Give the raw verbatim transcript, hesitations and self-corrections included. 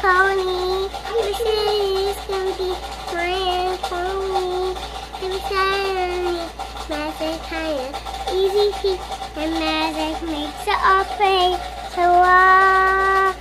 pony. The city's gonna be grand for me. Every Saturday, magic kinda easy peasy, and magic makes it all pay. So, uh,